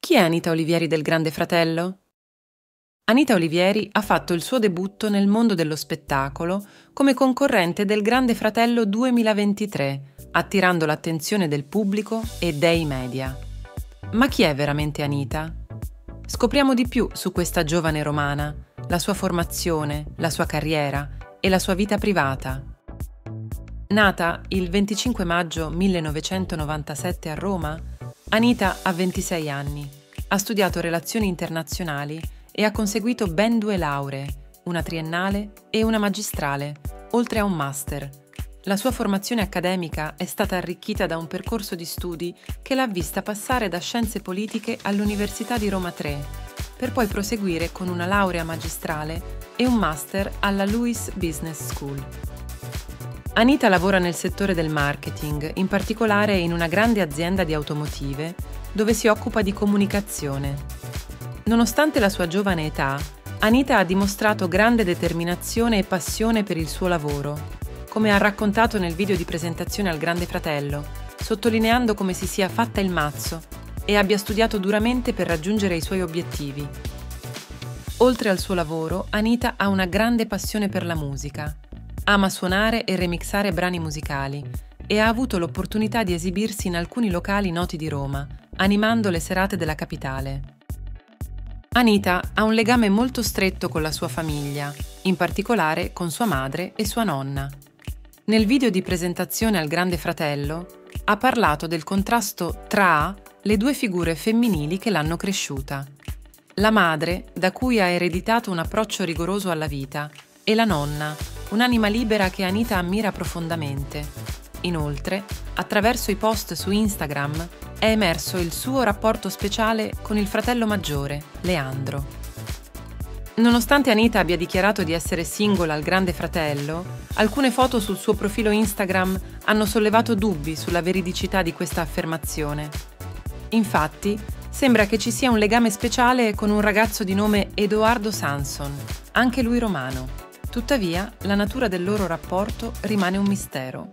Chi è Anita Olivieri del Grande Fratello? Anita Olivieri ha fatto il suo debutto nel mondo dello spettacolo come concorrente del Grande Fratello 2023, attirando l'attenzione del pubblico e dei media. Ma chi è veramente Anita? Scopriamo di più su questa giovane romana, la sua formazione, la sua carriera e la sua vita privata. Nata il 25 maggio 1997 a Roma, Anita ha 26 anni, ha studiato relazioni internazionali e ha conseguito ben 2 lauree, una triennale e una magistrale, oltre a un master. La sua formazione accademica è stata arricchita da un percorso di studi che l'ha vista passare da scienze politiche all'Università di Roma III, per poi proseguire con una laurea magistrale e un master alla Lewis Business School. Anita lavora nel settore del marketing, in particolare in una grande azienda di automotive, dove si occupa di comunicazione. Nonostante la sua giovane età, Anita ha dimostrato grande determinazione e passione per il suo lavoro, come ha raccontato nel video di presentazione al Grande Fratello, sottolineando come si sia fatta il mazzo e abbia studiato duramente per raggiungere i suoi obiettivi. Oltre al suo lavoro, Anita ha una grande passione per la musica. Ama suonare e remixare brani musicali e ha avuto l'opportunità di esibirsi in alcuni locali noti di Roma, animando le serate della capitale. Anita ha un legame molto stretto con la sua famiglia, in particolare con sua madre e sua nonna. Nel video di presentazione al Grande Fratello ha parlato del contrasto tra le 2 figure femminili che l'hanno cresciuta. La madre, da cui ha ereditato un approccio rigoroso alla vita, e la nonna, un'anima libera che Anita ammira profondamente. Inoltre, attraverso i post su Instagram, è emerso il suo rapporto speciale con il fratello maggiore, Leandro. Nonostante Anita abbia dichiarato di essere single al Grande Fratello, alcune foto sul suo profilo Instagram hanno sollevato dubbi sulla veridicità di questa affermazione. Infatti, sembra che ci sia un legame speciale con un ragazzo di nome Edoardo Sanson, anche lui romano. Tuttavia, la natura del loro rapporto rimane un mistero.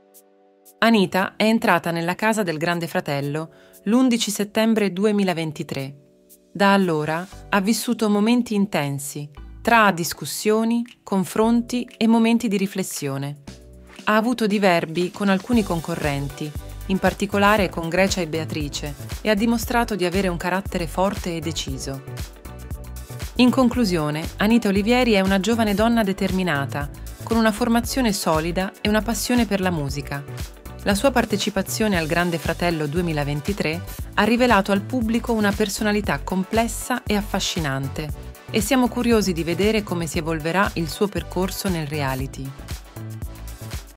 Anita è entrata nella casa del Grande Fratello l'11 settembre 2023. Da allora ha vissuto momenti intensi, tra discussioni, confronti e momenti di riflessione. Ha avuto diverbi con alcuni concorrenti, in particolare con Grecia e Beatrice, e ha dimostrato di avere un carattere forte e deciso. In conclusione, Anita Olivieri è una giovane donna determinata, con una formazione solida e una passione per la musica. La sua partecipazione al Grande Fratello 2023 ha rivelato al pubblico una personalità complessa e affascinante, e siamo curiosi di vedere come si evolverà il suo percorso nel reality.